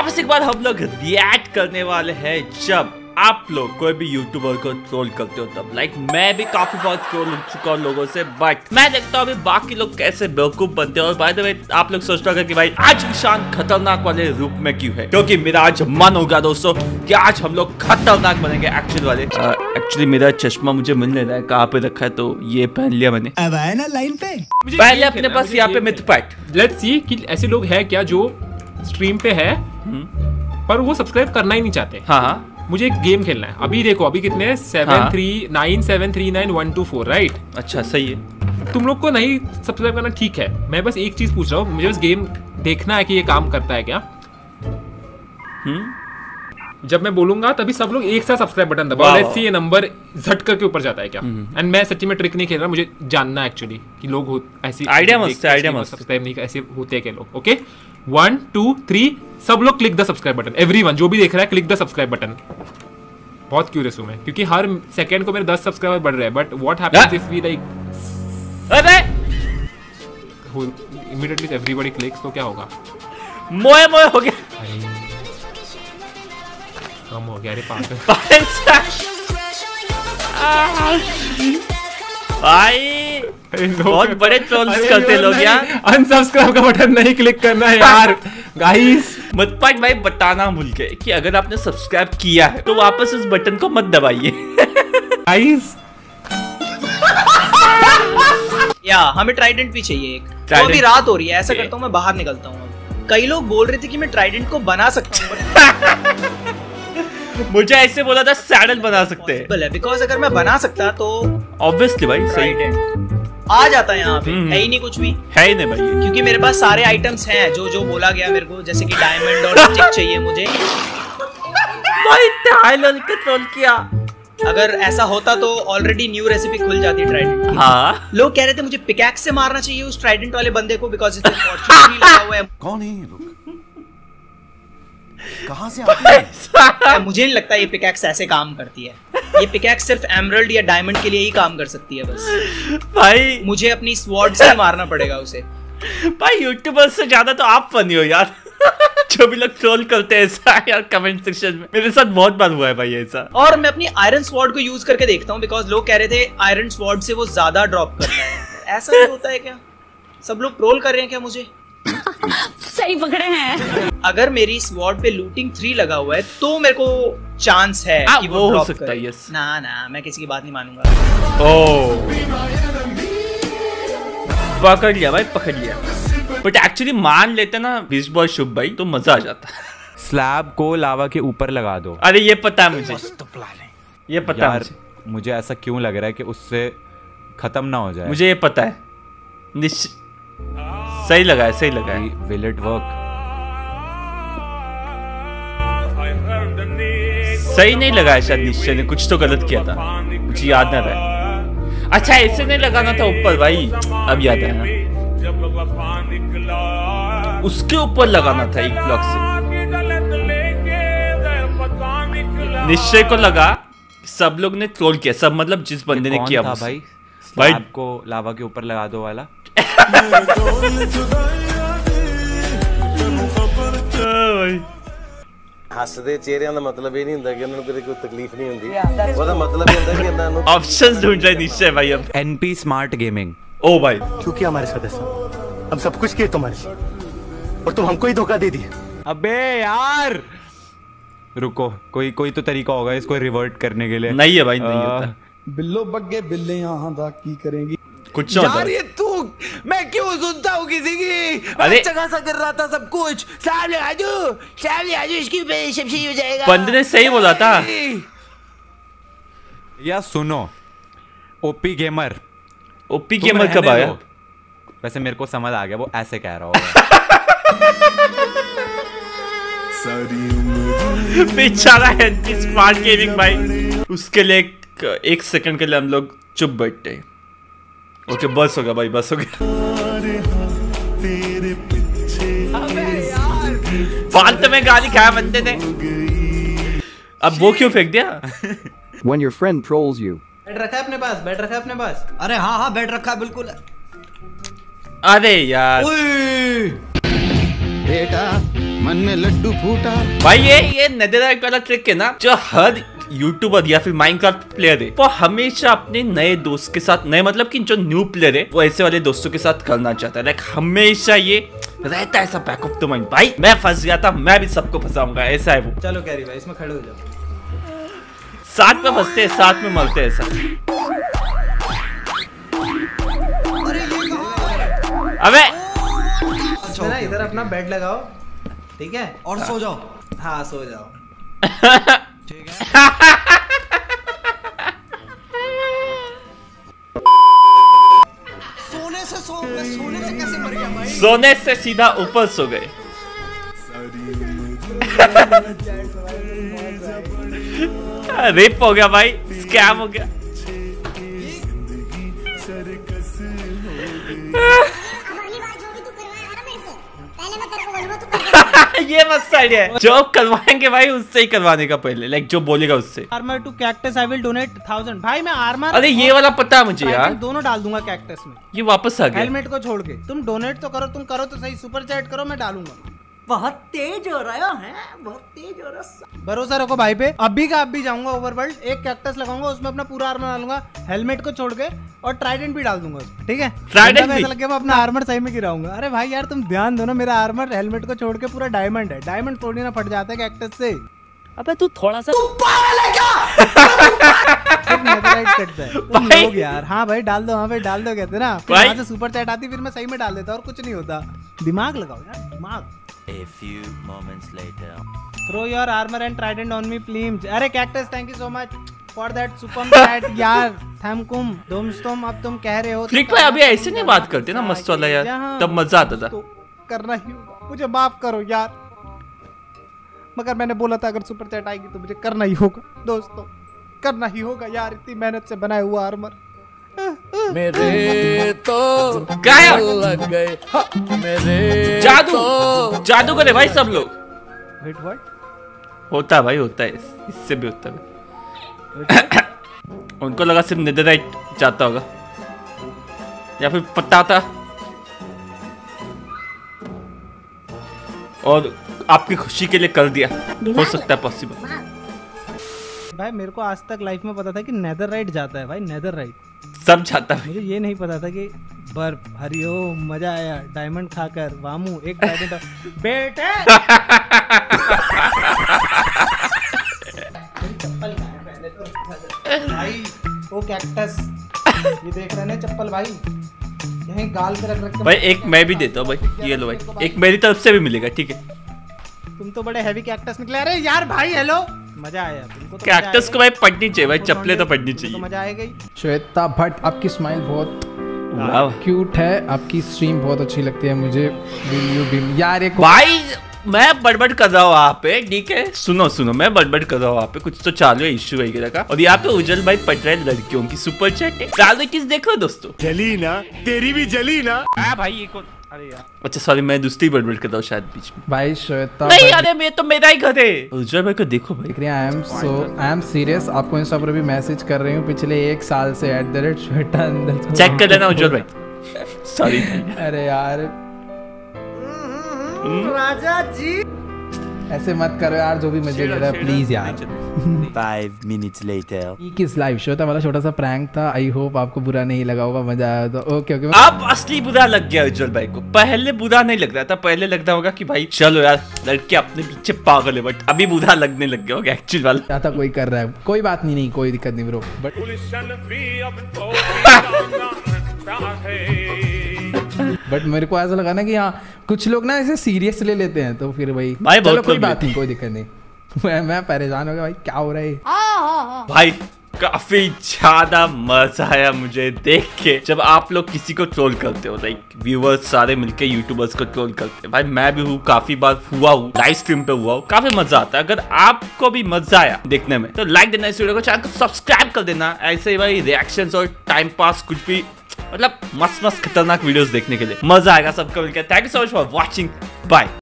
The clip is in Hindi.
वापस एक बार हम लोग रिएक्ट करने वाले हैं जब आप लोग कोई भी यूट्यूबर को ट्रोल करते हो तब। लाइक मैं भी काफी बार ट्रोल हो चुका हूँ लोगों से, बट मैं देखता हूँ अभी बाकी लोग कैसे बेवकूफ बनते हैं। और बाय द वे आप लोग सोचते होंगे कि भाई आज ईशान खतरनाक वाले रूप में क्यों है, क्योंकि मेरा आज मन होगा दोस्तों कि आज हम लोग खतरनाक बनेंगे एक्चुअल वाले। एक्चुअली मेरा चश्मा मुझे मिल नहीं रहा है, कहाँ पे रखा है, तो ये पहन लिया मैंने। अब आया ना लाइन पे। पहले अपने पास यहाँ पे मिथपैट। लेट्स सी कि ऐसे लोग हैं क्या जो स्ट्रीम पे है पर वो सब्सक्राइब करना ही नहीं चाहते। हाँ मुझे एक गेम खेलना है। अभी देखो अभी कितने हैं 739739124 राइट। अच्छा सही है। तुम लोग को नहीं सब्सक्राइब करना ठीक है, मैं बस एक चीज पूछ रहा हूँ, मुझे बस गेम देखना है कि ये काम करता है क्या। जब मैं बोलूंगा तभी सब लोग एक साथ सब्सक्राइब बटन दबाओ। लेट्स सी ये नंबर झट करके ऊपर जाता है क्या। एंड मैं सच्ची में ट्रिक नहीं खेल रहा, मुझे जानना है एक्चुअली कि लोग ऐसी आइडिया मस्त है, आइडिया मस्त। सब्सक्राइब नहीं ऐसे होते हैं क्या लोग। ओके 1 2 3 सब लोग click the subscribe button. Everyone जो भी देख रहा है क्लिक द सब्सक्राइब बटन। बहुत क्यूरियस हूं मैं क्योंकि हर सेकंड को मेरे 10 सब्सक्राइबर बढ़ रहे हैं। But what happens if we like अरे इमीडिएटली एवरीबॉडी क्लिक्स तो क्या होगा। मोए मोए हो गया, कम हो गया। अरे पागल भाई बहुत बड़े ट्रोल्स करते लोग यार। अनसब्सक्राइब का बटन नहीं क्लिक करना है यार गाइस। मतपाट भाई बताना भूल गए कि अगर आपने सब्सक्राइब किया है तो वापस उस बटन को मत दबाइए गाइस। या हमें ट्राइडेंट भी चाहिए एक। तो अभी रात हो रही है, ऐसा करता हूँ मैं बाहर निकलता हूँ। कई लोग बोल रहे थे कि मैं ट्राइडेंट को बना सकता हूँ। मुझे ऐसे बोला था सैडल बना सकते हैं बिकॉज अगर मैं बना सकता तो ऑब्वियसली भाई सही आ जाता है यहाँ पे। है ही नहीं कुछ भी, है ही नहीं भाई, क्योंकि मेरे पास सारे आइटम्स हैं जो बोला गया मेरे को, जैसे कि डायमंड और स्टिक चाहिए मुझे। भाई टाइलर के ट्रोल किया। अगर ऐसा होता तो ऑलरेडी न्यू रेसिपी खुल जाती ट्राइडेंट की। हाँ लोग कह रहे थे मुझे पिकैक्स से मारना चाहिए उस ट्राइडेंट वाले बंदे को बिकॉज इसमें फॉर्चून लगा हुआ है। कौन है ये लोग? कहां से आते हैं? मुझे नहीं लगता ये पिकैक्स ऐसे काम करती है। ये पिकैक्स सिर्फ एमरल्ड या डायमंड के लिए ही काम कर सकती है बस। भाई मुझे अपनी स्वॉर्ड से मारना पड़ेगा उसे। भाई यूट्यूबर से ज्यादा तो आप फनी हो यार। जो भी लोग ट्रोल करते हैं ऐसा यार कमेंट सेक्शन में, मेरे साथ बहुत बार हुआ है भाई ऐसा। और मैं अपनी आयरन स्वॉर्ड को यूज करके देखता हूँ बिकॉज लोग कह रहे थे आयरन स्वॉर्ड से वो ज्यादा ड्रॉप करता है। ऐसा भी होता है क्या? सब लोग ट्रोल कर रहे हैं क्या मुझे? सही पकड़े हैं। अगर मेरी स्वॉर्ड पे लूटिंग 3 लगा हुआ है तो मेरे को चांस है कि वो ड्रॉप करे। यस। ना मैं किसी की बात नहीं मानूंगा। ओह पकड़ लिया भाई, पकड़ लिया। बट एक्चुअली मान लेते ना बीच बॉय शुभ भाई तो मजा आ जाता। स्लैब को लावा के ऊपर लगा दो। अरे ये पता है मुझे, ये पता है मुझे ऐसा क्यों लग रहा है कि उससे खत्म ना हो जाए। मुझे ये पता है। सही लगा है, सही लगा है। Will it work? सही नहीं लगा है शायद, निश्चय ने कुछ तो गलत किया था, मुझे याद ना रहा। अच्छा ऐसे नहीं लगाना था ऊपर भाई, अब याद है। उसके ऊपर लगाना था एक ब्लॉक से। निश्चय को लगा सब लोग ने ट्रोल किया, सब मतलब जिस बंदे ने किया भाई स्लैब को लावा के ऊपर लगा दो वाला। हसदे चेहरिਆਂ ਦਾ मतलब ਇਹ ਨਹੀਂ ਹੁੰਦਾ ਕਿ ਉਹਨਾਂ ਨੂੰ ਕੋਈ ਤਕਲੀਫ ਨਹੀਂ ਹੁੰਦੀ। ਉਹਦਾ मतलब ਇਹ ਹੁੰਦਾ ਕਿ ਇਹਨਾਂ ਨੂੰ ऑप्शंस ढूंढ रहे निश्चय भाई अब। NP smart gaming. ओ भाई क्योंकि हमारे सदस्य हम सब कुछ किए तुम्हारे लिए और तुम हमको ही धोखा दे दिए। अबे यार रुको, कोई तो तरीका होगा इसको रिवर्ट करने के लिए। नहीं है भाई, नहीं होता। बिल्लो बग्गे बिल्ले यहाँ दा की करेंगी कुछ यार ये तू मैं क्यों सुनता हूँ किसी की। अरे जगह सा कर रहा था सब कुछ। सामने आजू इसकी सही हो जाएगा। बंदे ने सही बोला था। या सुनो ओपी गेमर कब आया? वैसे मेरे को समझ आ गया वो ऐसे कह रहा होगा। बेचारा एनपी स्मार्ट गेमिंग भाई, उसके लिए एक सेकंड के लिए हम लोग चुप बैठते हैं। ओके बस हो गया भाई, बस हो गया। फालतू में गाली खाया बंदे ने। अब वो क्यों फेंक दिया? When your friend trolls you. Bed रखा है अपने पास, बेड रखा है अपने पास। अरे हाँ बेड रखा है बिल्कुल। अरे यार बेटा मन में लड्डू फूटा। भाई ये नेदरराइट वाला ट्रिक है ना, जो हर यूट्यूबर या फिर माइनक्राफ्ट प्लेयर है वो हमेशा अपने नए दोस्त के साथ, नए मतलब कि जो न्यू प्लेयर है वो ऐसे वाले दोस्तों के साथ करना चाहता है। लाइक हमेशा ये रहता है ऐसा बैक ऑफ द माइंड, भाई मैं फंस गया था, मैं भी सबको फंसाऊंगा, ऐसा है वो। चलो कैरी भाई इसमें खड़े हो जाओ, साथ में फंसते हैं, साथ में मरते हैं, ऐसा। अबे ना इधर अपना बेड लगाओ, ठीक है, और सो जाओ। हाँ सो जाओ। ठीक है। सोने से कैसे मर गया भाई? सोने से सीधा ऊपर सो गए। रेप हो गया भाई, स्कैम हो गया। ये मस्त आइडिया है, जो करवाएंगे भाई उससे ही करवाने का पहले, लाइक जो बोलेगा उससे। Armour to Cactus I will donate 1000। भाई मैं आर्मर, अरे ये वाला पता है मुझे यार, दोनों डाल दूंगा कैक्टस में। ये वापस आ गया हेलमेट को छोड़ के। तुम डोनेट तो करो, तुम करो तो सही, सुपर चैट करो, मैं डालूंगा। बहुत तेज हो रहा है, बहुत तेज हो रहा है। भरोसा रखो भाई पे, अभी का अभी जाऊंगा ओवरवर्ल्ड, एक कैक्टस लगाऊंगा, उसमें अपना पूरा आर्मर डालूंगा, हेलमेट को छोड़ के, और ट्राइडेंट भी डाल दूंगा उसमें, ठीक है। ट्राइडेंट ऐसा लगे मैं अपना आर्मर सही में गिराऊंगा। अरे भाई यार तुम ध्यान दो ना, मेरा आर्मर हेलमेट को छोड़ के पूरा डायमंड है, डायमंड थोड़ी ना फट जाता है कैक्टस से। अबे तू थोड़ा सा तुम लोग यार। हाँ भाई डाल दो, हाँ भाई डाल दो, कहते ना फिर वहां से सुपर चैट आती, फिर मैं सही में डाल देता और कुछ नहीं होता। दिमाग लगाओ यार, दिमाग। A few moments later. Throw your armor and trident on me, please. अरे Cactus thank you so much for that super chat यार, थैंकुम दोस्तों। अब तुम कह रहे हो फ्लिक भाई अभी ऐसे नहीं बात करते ना मस्त वाला यार, तब मजा आता था। तो करना ही होगा, मुझे माफ करो यार, मगर मैंने बोला था अगर सुपर चैट आएगी तो मुझे करना ही होगा दोस्तों, करना ही होगा यार, इतनी मेहनत से बनाया हुआ आर्मर। मेरे तो गायब लग गए, मेरे जादू जादू करे भाई सब लोग। Wait what? होता है भाई, होता है, इससे भी होता है। उनको लगा सिर्फ नेदरराइट जाता होगा, या फिर पता था और आपकी खुशी के लिए कर दिया, हो सकता है पॉसिबल। भाई मेरे को आज तक लाइफ में पता था कि नेदरराइट जाता है भाई, नेदरराइट सब जाता है। मुझे ये नहीं पता था कि बर्फ, हरिओम, मजा आया डायमंड खाकर, वामू एक डायमंड बेटे। चप्पल भाई, वो कैक्टस ये देख रहे हैं चप्पल भाई, यहीं गाल पे रख के भाई। एक मैं भी देता हूँ भाई, ये लो भाई, एक मेरी तरफ से भी मिलेगा, ठीक है। तुम तो बड़े हैवी कैक्टस निकले। अरे यार भाई हेलो, मजा आया तुमको तो। कैक्टस को भाई पढ़नी चाहिए भाई, चप्पलें तो पढ़नी चाहिए, तो मजा आएगा ही। श्वेता भट्ट आपकी स्माइल बहुत क्यूट है, आपकी स्ट्रीम बहुत अच्छी लगती है मुझे। यार एक भाई मैं बड़बड़ कर रहा हूँ वहाँ पे, ठीक है, सुनो सुनो, मैं बड़बड़ कर रहा हूँ वहाँ पे, कुछ तो चालू है इश्यू वगैरह का, और यहाँ पे उज्जवल भाई पढ़ रहे हैं लड़कियों की सुपर चैट है। चालू किस देखो दोस्तों, जली ना तेरी भी जली ना। भाई ये कौन? अरे यार अच्छा सॉरी, मैं दूसरी बड़बड़ कर रहा हूँ शायद बीच में। भाई श्वेता नहीं अरे मैं तो मेरा ही घर है। उज्जवल भाई को देखो भाई, आई एम सीरियस, आपको इंस्टा पर भी मैसेज कर रही हूँ पिछले 1 साल से @श्वेता अंदर चेक कर लेना उज्जवल भाई। सॉरी। अरे यार राजा जी ऐसे मत करो यार, जो भी मजे ले रहा है प्लीज यार। 5 minutes later. किस लाइव श्वेता वाला छोटा सा प्रैंक था, आई होप आपको बुरा नहीं लगा होगा, मजा आया तो ओके ओके। अब असली बुरा लग गया उज्जवल भाई को, पहले बुरा नहीं लग रहा था, पहले लगता होगा कि भाई चलो यार लड़के अपने पीछे पागल है, बट अभी बुरा लगने लग गया होगा एक्चुअल वाला। था कोई कर रहा है, कोई बात नहीं, कोई दिक्कत नहीं ब्रो, बट मेरे को ऐसा लगा ना कि हाँ कुछ लोग ना ऐसे सीरियस ले लेते हैं, तो फिर भाई चलो कोई बात नहीं, कोई दिक्कत नहीं। मैं परेशान हो गया भाई, क्या हो रहा है भाई। काफी ज्यादा मजा आया मुझे देख के, जब आप लोग किसी को ट्रोल करते हो, लाइक व्यूअर्स सारे मिलके यूट्यूबर्स को ट्रोल करते हैं। भाई मैं भी हूँ, काफी बार हुआ हूँ, लाइव स्ट्रीम पे हुआ हूँ, काफी मजा आता है। अगर आपको भी मजा आया देखने में तो लाइक देना इस वीडियो को, चैनल को सब्सक्राइब कर देना। ऐसे ही भाई रिएक्शंस और टाइम पास कुछ भी मतलब मस्त मस्त खतरनाक वीडियोस देखने के लिए मजा आएगा सबको मिलकर। Thank you so much for watching, bye.